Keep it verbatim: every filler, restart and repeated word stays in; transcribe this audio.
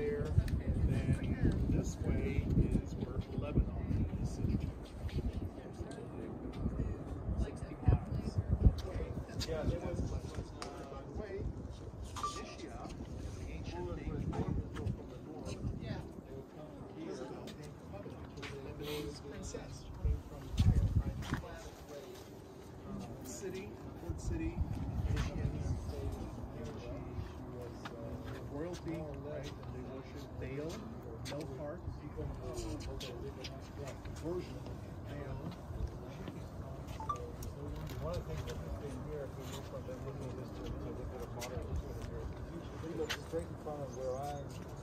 there, and then this way is where Lebanon is situated. sixty miles. Yeah, there was Uh, way, Phoenicia, the ancient name from the north, yeah. they would come here, Lebanese princess came from here, right? Uh, city, port city, Phoenicians, she was uh, royalty, right? And they worship Baal, Melkart, version of Baal. One of the things interesting here, if we move from biblical history to a little bit of modern history here, we look straight in front of where I